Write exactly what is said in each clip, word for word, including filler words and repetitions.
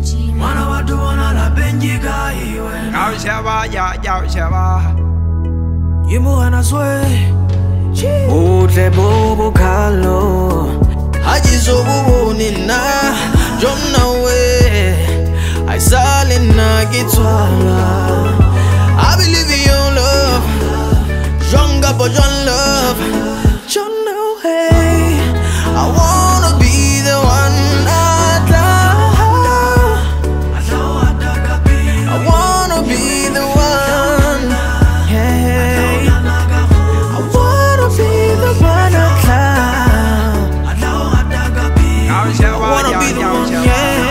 Mana watu wana la benji kaiwe Yao sheba, ya, yao sheba Yimu hana swe Ute bobo kalo Hajizo bubu nina Jomna we Aisale na gitwala I believe in your love Jonga bo John love John no hey I wanna be the one I love I wanna be the one hey I wanna be the one I love Yao sheba, I wanna be the yao one sheba yeah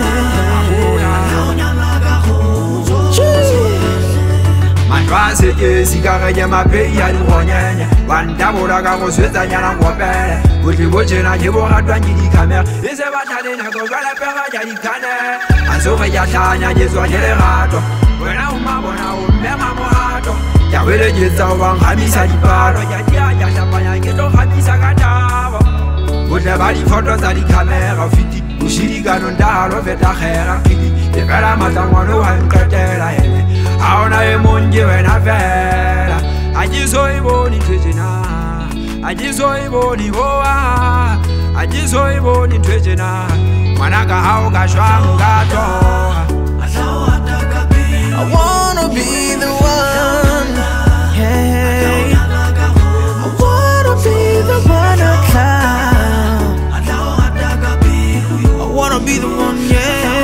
Mandrase ye sigara ye mape ya luonyenya Wanda bora ka go swetsa nyana go pele Botle botle na ke bo ratwa ke di camera E se batale na go bala pega ya di kane Anso ge ya tlanya je tswa le rato Wena o ma bona o mema mo hato Ya wele je tsa o bang hamisa di palo Ya dia ya hlapanya ke tlo hamisa ka taba Botle ba di photo tsa di camera fiti Ushiri ka no ndalo veta khera kidi E fela matangwano wa nketela ene Aona e monje wena fela Ajiso iboni twejena Ajiso iboni boa Ajiso iboni twejena Manaka hao kashwanga toha I wanna be the one hey I wanna be the one I love I wanna be the one yeah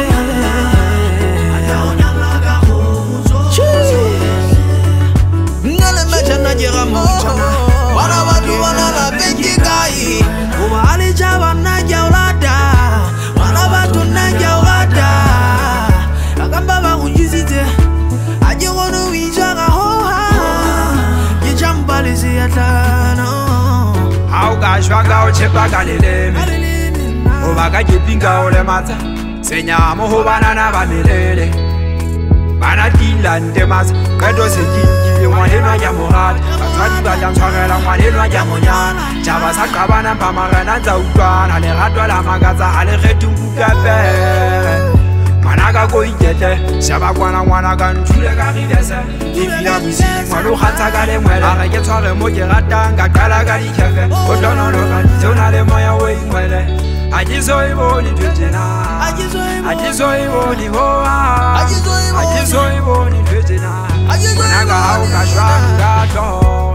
Wana watu wana la benji kai Uma alijaba na jaulada Wana watu na jaulada Akamba bangu njizite Ajigonu wijanga hoha Kijambali siyatano Hao kashwanga ochepa kaleleme Obaka jepinga ole mata Senyamo hobana na bamelele Bana tila ndemasa Kado se jinji Mwanenwa ya morale Kaswadi batan swagela Mwanenwa ya monyana Chaba sakabana Pamarana za ukwana Le radwa la magaza Ale retu kukape Manaka ko ikete Shaba kwana mwana kanchule karidese Ifila misi Mwano khatsa kale mwele Areke tware moke ratanga Kala kali kefe Otono loka Zona le moya we mwele Ajizo iboni twejena Ajizo iboni hoa Ajizo iboni twejena Manaka hau kashwanga to